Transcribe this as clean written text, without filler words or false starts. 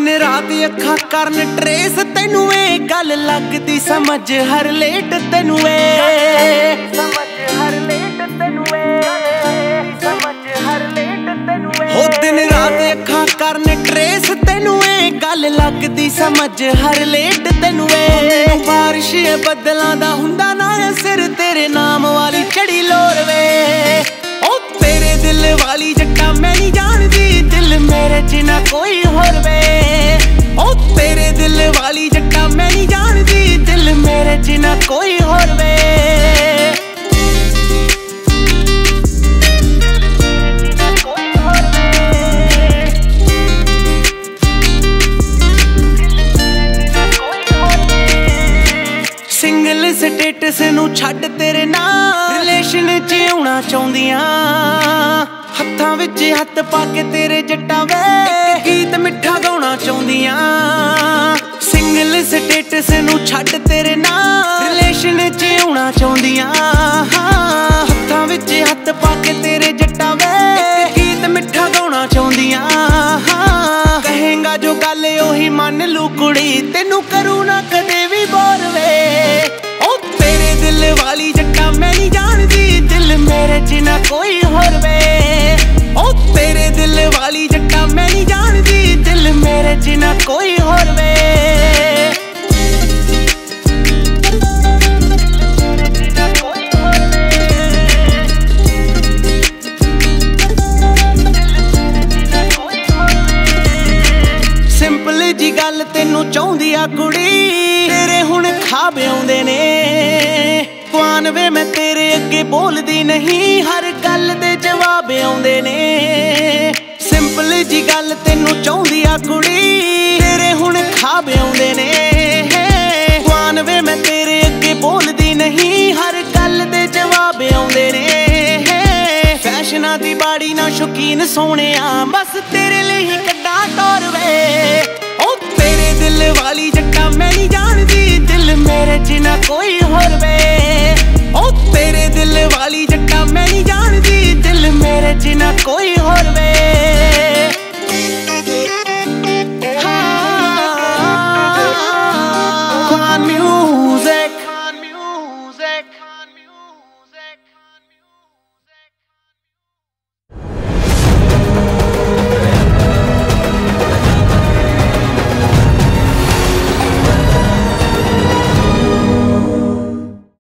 दिन रात अखा करन ट्रेस तेनू ए गल लगदी समझ हर लेट तेनू हो दिन रात अखा करन ट्रेस तेनू ए गल लगदी समझ हर लेट तेनू बारिश बदलां दा हुंदा ना सिर तेरे नाम वाली चढ़ी लोर वे ओ तेरे दिल वाली जट्टा मैं नहीं जानदी दिल मेरे च ना कोई होर वे ओ तेरे दिल वाली जट्टा मैं नहीं जानदी दिल मेरे च ना कोई होर वे सिंगल स्टेटस नू छड्ड तेरे नाल रिलेशन च आउणा चाहुंदियां हत्थां विच हत्थ पाके तेरे जट्टां वे गीत मिठा गाउणा चाहुंदियां सिंगल स्टेटस नू छड्ड तेरे नाल रिलेशन च आउणा चाहुंदियां हत्थां विच हत्थ पाके तेरे जट्टां वे गीत मिठा गाउणा चाहुंदियां कहेंगा जो गल ओही मन लू कुड़ी तेनू करू ना कदे भी बोर वे ओ तेरे दिल वाली जट्टा मैं नहीं जानदी दिल मेरे च ना कोई होर वे ओ तेरे दिल वाली जट्टा मैं नहीं जानदी दिल मेरे च ना कोई होर वे सिंपल जी गल तेनू चाहुंदी आ कुड़ी तेरे हुण खाब आउंदे ने कुआन वे मैं तेरे अगे बोलदी नहीं हर गल दे जवाब आउंदे ने सिंपल जी गल तेनू चाहुंदी आ कुड़ी तेरे हुण खाब आउंदे ने कुआन वे मैं तेरे अगे बोलदी नहीं हर गल दे जवाब आउंदे ने फैशना दी बाड़ी ना शौकीन सोहणिया बस तेरे लिए ही कड्डा टोर वे ओ तेरे दिल वाली जट्टा मैं नहीं जानदी दिल मेरे च ना कोई होर वे ओ तेरे दिल वाली जट्टा मैं नहीं जानदी दिल मेरे च ना कोई